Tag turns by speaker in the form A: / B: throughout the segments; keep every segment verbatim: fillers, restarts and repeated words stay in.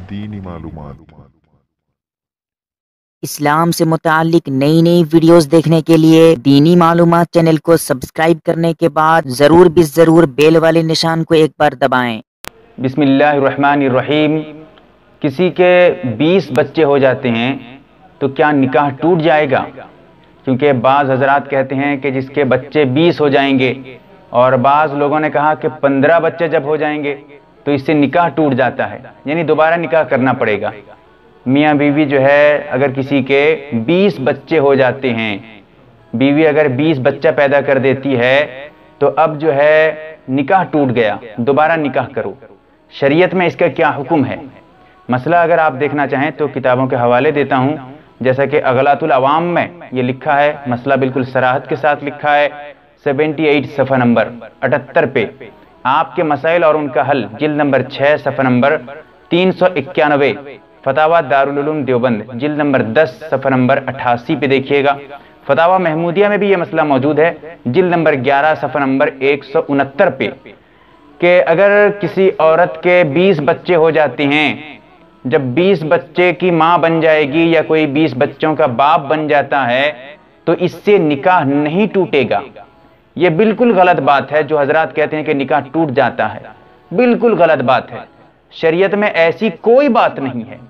A: दीनी मालूमात।
B: इस्लाम से मुतालिक नई नई वीडियोस देखने के लिए दीनी मालूमात चैनल को सब्सक्राइब करने के बाद ज़रूर भी ज़रूर बेल वाले निशान को एक बार दबाएं।
C: बिस्मिल्लाहिर्रहमानिर्रहीम। किसी के बीस बच्चे हो जाते हैं तो क्या निकाह टूट जाएगा? क्योंकि बाज़ हजरात कहते हैं कि जिसके बच्चे बीस हो जाएंगे, और बाज़ लोगों ने कहा कि पंद्रह बच्चे जब हो जाएंगे तो इससे निकाह टूट जाता है, यानी दोबारा निकाह करना पड़ेगा। मियाँ बीवी जो है, अगर किसी के बीस बच्चे हो जाते हैं, बीवी अगर बीस बच्चा पैदा कर देती है तो अब जो है निकाह टूट गया, दोबारा निकाह करो। शरीयत में इसका क्या हुक्म है? मसला अगर आप देखना चाहें तो किताबों के हवाले देता हूँ, जैसा कि अगलातुल अवाम में ये लिखा है, मसला बिल्कुल सराहत के साथ लिखा है, अठहत्तर सफ़ा नंबर अठहत्तर पे आपके मसाइल और उनका हल, जिल्द नंबर छः सफ़ा नंबर तीन सौ इक्यानवे, फतावा दारुल उलूम देवबंद, जिल्द नंबर दस सफ़ा नंबर अट्ठासी पे देखिएगा। फतावा महमूदिया में भी ये मसला मौजूद है, जिल्द नंबर ग्यारह सफ़ा नंबर एक सौ उनहत्तर पे, कि अगर किसी औरत के बीस बच्चे हो जाते हैं, जब बीस बच्चे की माँ बन जाएगी या कोई बीस बच्चों का बाप बन जाता है तो इससे निकाह नहीं टूटेगा। ये बिल्कुल गलत बात है जो हजरात कहते हैं कि निकाह टूट जाता है, बिल्कुल गलत बात है। शरीयत में ऐसी कोई बात नहीं है।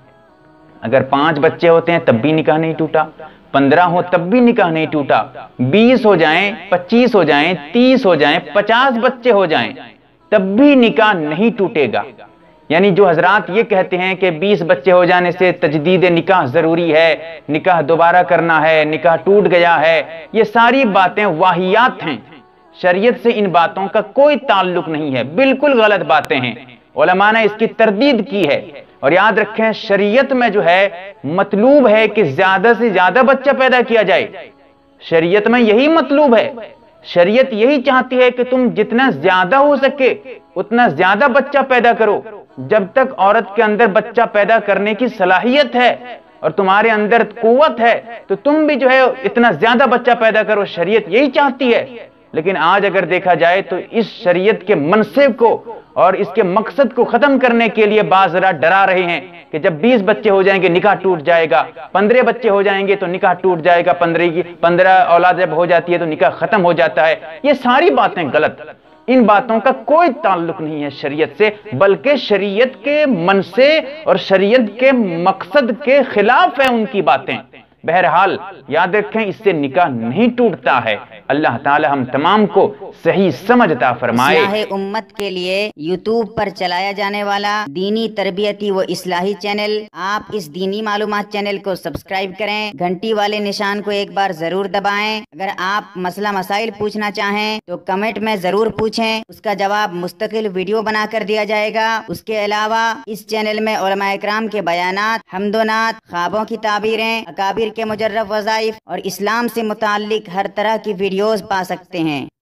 C: अगर पांच बच्चे होते हैं तब भी निकाह नहीं टूटा, पंद्रह हो तब भी निकाह नहीं टूटा, बीस हो जाएं, पच्चीस हो जाएं, तीस हो जाएं, पचास बच्चे हो जाएं तब भी निकाह नहीं टूटेगा। यानी जो हजरात ये कहते हैं कि बीस बच्चे हो जाने से तजदीद निकाह जरूरी है, निकाह दोबारा करना है, निकाह टूट गया है, ये सारी बातें वाहियात हैं। शरीयत से इन बातों का कोई ताल्लुक नहीं है, बिल्कुल गलत बातें हैं। उलमा ने इसकी तरदीद की है। और याद रखें, शरीयत में जो है मतलूब है कि ज्यादा से ज्यादा बच्चा पैदा किया जाए। शरीयत में यही मतलूब है। शरीयत यही चाहती है कि तुम जितना ज्यादा हो सके उतना ज्यादा बच्चा पैदा करो। जब तक औरत के अंदर बच्चा पैदा करने की सलाहियत है और तुम्हारे अंदर कुव्वत है तो तुम भी जो है इतना ज्यादा बच्चा पैदा करो, शरीयत यही चाहती है। लेकिन आज अगर देखा जाए तो इस शरीयत के मनसब को और इसके मकसद को खत्म करने के लिए बाज़ जरा डरा रहे हैं कि जब बीस बच्चे हो जाएंगे निकाह टूट जाएगा, पंद्रह बच्चे हो जाएंगे तो निकाह टूट जाएगा, पंद्रह की पंद्रह औलाद जब हो जाती है तो निकाह खत्म हो जाता है। ये सारी बातें गलत, इन बातों का कोई ताल्लुक नहीं है शरीयत से, बल्कि शरीयत के मनसे और शरीयत के मकसद के खिलाफ है उनकी बातें। बहरहाल याद रखें, इससे निकाह नहीं टूटता है। अल्लाह ताला हम तमाम को सही समझ अता फरमाए।
B: इस्लाही उम्मत के लिए यूट्यूब पर चलाया जाने वाला दीनी तरबियती व इस्लाही चैनल, आप इस दीनी मालूमात चैनल को सब्सक्राइब करें, घंटी वाले निशान को एक बार जरूर दबाएं। अगर आप मसला मसाइल पूछना चाहें तो कमेंट में जरूर पूछें, उसका जवाब मुस्तकिल वीडियो बना कर दिया जाएगा। उसके अलावा इस चैनल में उलमा इकराम के बयानात, हमदोनात, ख्वाबों की ताबीरें, अकाबिर के मुजर्रब वज़ाइफ और इस्लाम से मुताल्लिक हर तरह की वीडियोस पा सकते हैं।